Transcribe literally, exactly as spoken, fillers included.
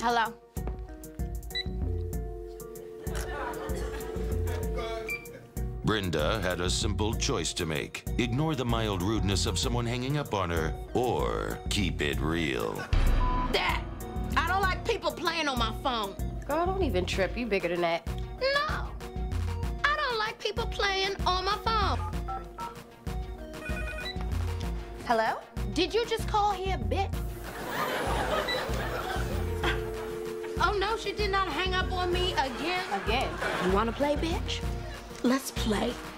Hello? Brenda had a simple choice to make. Ignore the mild rudeness of someone hanging up on her, or keep it real. Dad, I don't like people playing on my phone. Girl, don't even trip. You bigger than that. No, I don't like people playing on my phone. Hello? Did you just call here, bitch? Oh, no, she did not hang up on me again. Again. You want to play, bitch? Let's play.